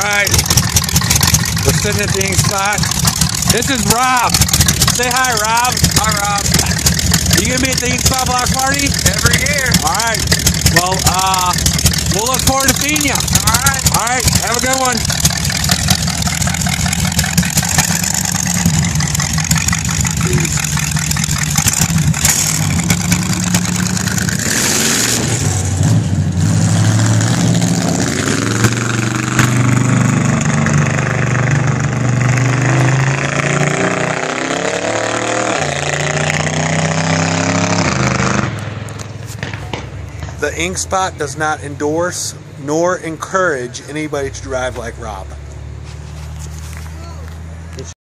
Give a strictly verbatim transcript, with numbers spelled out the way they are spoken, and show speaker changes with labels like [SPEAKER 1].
[SPEAKER 1] Alright. We're sitting at the ink spot. This is Rob. Say hi, Rob.
[SPEAKER 2] Hi, Rob.
[SPEAKER 1] You gonna be at the ink spot block party?
[SPEAKER 2] Every year.
[SPEAKER 1] Alright. Well, uh, we'll look forward to seeing you.
[SPEAKER 2] Alright.
[SPEAKER 1] Alright. Have a good one. The Ink Spot does not endorse nor encourage anybody to drive like Rob.